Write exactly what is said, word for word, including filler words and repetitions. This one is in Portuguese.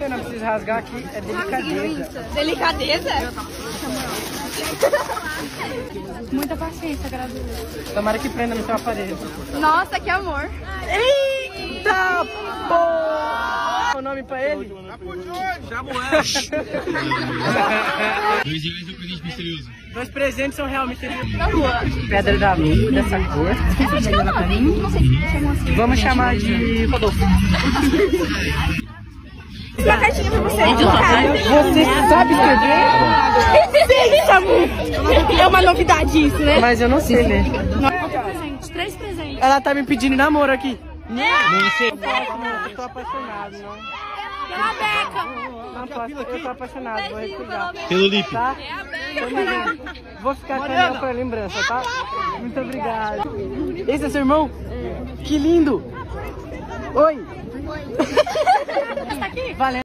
eu não preciso rasgar aqui, é delicadeza. Delicadeza? Muita paciência, graduada. Tomara que prenda no seu aparelho. Nossa, que amor. Eita, porra! O nome pra ele? Dois reais é um presente misterioso. Dois presentes são real misteriosos. Na rua. Pedra da lua, dessa cor. Vamos chamar de Rodolfo. Uma cartinha pra você. Você sabe escrever? Sim, Samu. É uma novidade isso, né? Mas eu não sei ler. Presente, três presentes. Ela tá me pedindo namoro aqui. Você. Eu tô apaixonado, não. Pela Beca. Não posso, eu tô apaixonado, vou recusar. Pelo Lipe. Tá? Vou ficar com ela pra lembrança, tá? Muito obrigado. Esse é seu irmão? Que lindo! Oi! Oi. Valeu.